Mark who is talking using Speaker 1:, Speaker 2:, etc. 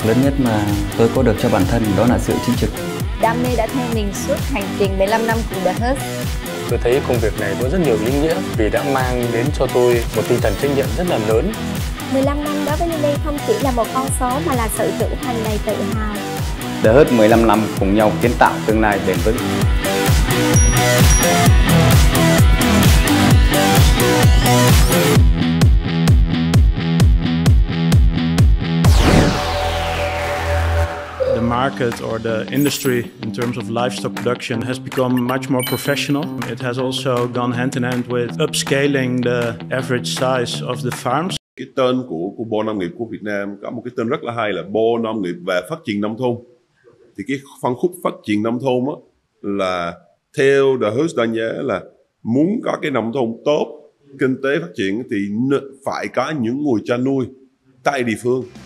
Speaker 1: lớn nhất mà tôi có được cho bản thân đó là sự chính trực.
Speaker 2: Đam mê đã theo mình suốt hành trình 15 năm cùng The Husk.
Speaker 3: Tôi thấy công việc này có rất nhiều ý nghĩa vì đã mang đến cho tôi một tinh thần trách nhiệm rất là lớn.
Speaker 4: 15 năm đối với Lily không chỉ là một con số mà là sự trưởng thành đầy tự hào.
Speaker 5: The Husk 15 năm cùng nhau kiến tạo tương lai bền vững.
Speaker 6: The market or the industry in terms of livestock production has become much more professional. It has also gone hand in hand with upscaling the average size of the farms.
Speaker 7: Cái tên của Bộ Nông nghiệp của Việt Nam có một cái tên rất là hay là Bộ Nông nghiệp và Phát triển Nông thôn. Thì cái phân khúc phát triển nông thôn á, là theo The Husk đánh giá là muốn có cái nông thôn tốt, kinh tế phát triển thì phải có những người chăn nuôi tại địa phương.